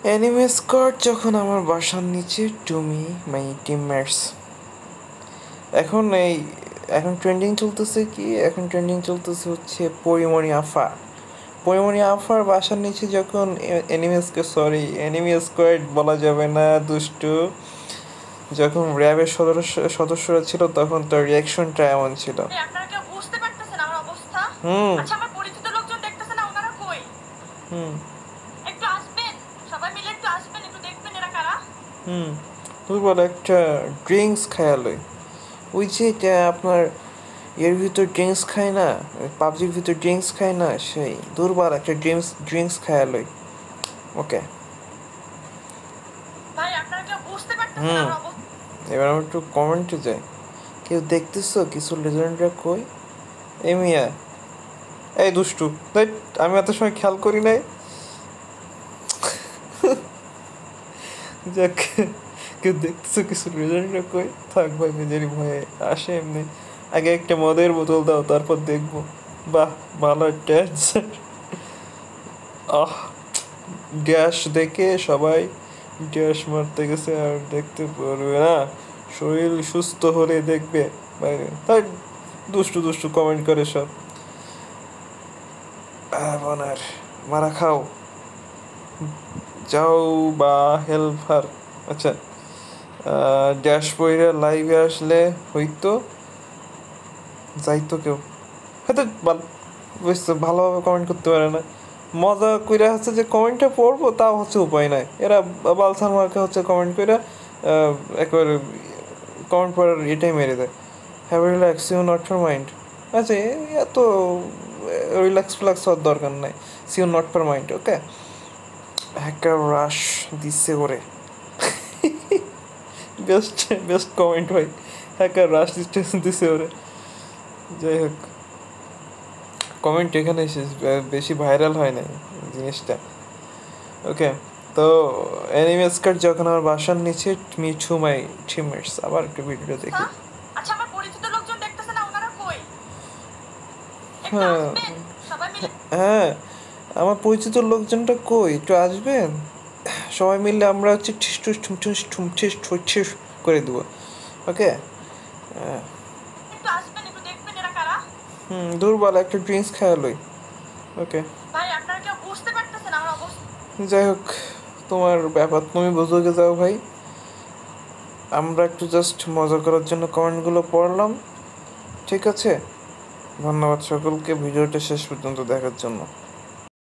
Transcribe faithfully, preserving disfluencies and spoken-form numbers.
Anime squad যখন আমার বাসার নিচে টুমি মাই টিমমেটস এখন এই এখন ট্রেন্ডিং চলতেছে কি এখন ট্রেন্ডিং চলতেছে হচ্ছে পরিমণি আফা পরিমণি আফার বাসার নিচে যখন অ্যানিমে সরি অ্যানিমে স্কোয়াড বলা যাবে না দুষ্টু যখন র্যাবের সদস্য সদস্যরা ছিল তখন তার রিয়াকশনটা এমন ছিল। আপনারা কেউ বুঝতে পারতেছেন আমার অবস্থা? হুম আচ্ছা আমার পরিচিত লোকজন দেখতেছে না, ওনারা কই? হুম একটু আসবেন, সবাই মিলে একটু আসবেন, একটু দেখবেন এরা কারা। হুম তুই বল একটা ড্রিঙ্কস খেয়ালে ওই যে এটা আপনার এর ভিতর ড্রিঙ্কস খায় না, পাবজির ভিতর ড্রিঙ্কস খায় না, সেই দুর্বার একটা ড্রিঙ্কস ড্রিঙ্কস খায়ালই। ওকে ভাই আপনারা কেউ বুঝতে পারতেছেন হুম আমার অবস্থা? এবার আমি একটু কমেন্টে যাই। কেউ দেখতেছো কিছু লেজেন্ডরা কই? এই মিয়া, এই দুষ্টু, দেখ আমি এত সময় খেয়াল করি নাই। যাক, কেউ দেখতেছো কিছু লেজেন্ডরা কই? থাক ভাই, নিজেরই ভয়ে আসে এমনি। আগে একটা মদের বোতল দাও, তারপর দেখবো। বাহ, ভালো একটা answer। আহ, গ্যাস দেখে সবাই গ্যাস মারতে গেছে, আর দেখতে পারবে না। শরীর সুস্থ হলে দেখবে বাইরে। তাই দুষ্টু দুষ্টু কমেন্ট করে সব। বোনার মারা খাও যাও বা হেল্পার। আচ্ছা, ড্যাশ পইরা লাইভে আসলে হইতো, যাইতো কেউ হয়তো বুঝছো, ভালোভাবে কমেন্ট করতে পারে না। মজা কইরা হচ্ছে যে কমেন্টটা পড়বো, তাও হচ্ছে উপায় নাই। এরা বালসান মার্কে হচ্ছে কমেন্ট কইরা একবার কমেন্ট পড়ার এটাই মেরে দেয়। Have relax you not for mind. আচ্ছা, এত রিল্যাক্স ফ্ল্যাক্স হওয়ার দরকার নাই। সিউ not for mind. Okay, hacker rush দিচ্ছে ওরে। বেস্ট বেস্ট কমেন্ট ভাই, হ্যাকার রাশ দিচ্ছে দিচ্ছে ওরে। যাই হোক, কমেন্ট এখানে শেষ, বেশি ভাইরাল হয় নাই জিনিসটা। ওকে, তো অ্যানিমে স্কার্ট যখন আমার বাসার নিচে মিঠু মাই টিমমেটস। আবার একটু ভিডিওটা দেখি। আচ্ছা আমার পরিচিত লোকজন দেখতেছে না, ওনারা কই? একটু হ্যাঁ আসবেন, সবাই মিলে। হ্যাঁ, আমার পরিচিত লোকজনটা কই, একটু আসবেন। সবাই মিলে আমরা হচ্ছে ঠিস ঠুস ঠুম ঠুস ঠুম ঠিস ঠুস ঠিস করে দেবো। ওকে, একটু আসবেন, একটু দেখবেন এরা কারা। হুম দুর্বল একটা ড্রিঙ্কস খেয়ালই। ওকে, ভাই আপনারা কেউ বুঝতে পারতেছেন আমার অবস্থা? যাই হোক, তোমার ব্যাপার তুমি বুঝে যাও ভাই। আমরা একটু জাস্ট মজা করার জন্য কমেন্টগুলো পড়লাম, ঠিক আছে? ধন্যবাদ সকলকে ভিডিওটা শেষ পর্যন্ত দেখার জন্য।